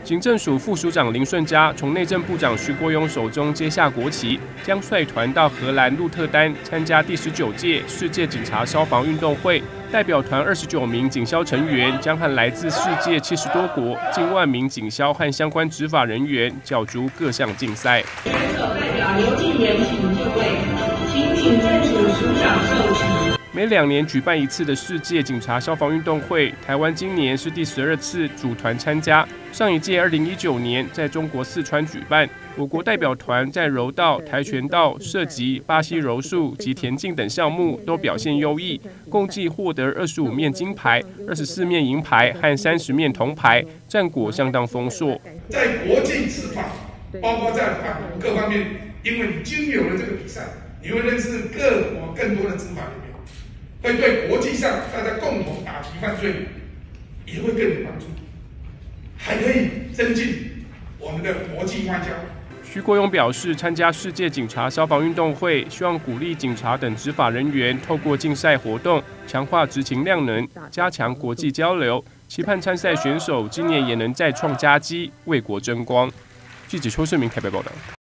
行政署副署长林顺嘉从内政部长徐国勇手中接下国旗，将率团到荷兰鹿特丹参加第19届世界警察消防运动会。代表团29名警消成员将和来自世界70多国近万名警消和相关执法人员角逐各项竞赛。 选手代表刘敬言，请就位，请警政署署长授旗。 每2年举办一次的世界警察消防运动会，台湾今年是第12次组团参加。上一届2019年在中国四川举办，我国代表团在柔道、跆拳道、射击、巴西柔术及田径等项目都表现优异，共计获得25面金牌、24面银牌和30面铜牌，战果相当丰硕。 在国际执法，包括在各方面，因为你经由了这个比赛，你会认识各国更多的执法人员。会对国际上大家共同打击犯罪也会更有帮助，还可以增进我们的国际外交。 徐国勇表示，参加世界警察消防运动会，希望鼓励警察等执法人员透过竞赛活动，强化执勤量能，加强国际交流，期盼参赛选手今年也能再创佳绩，为国争光。记者邱世明台北报道。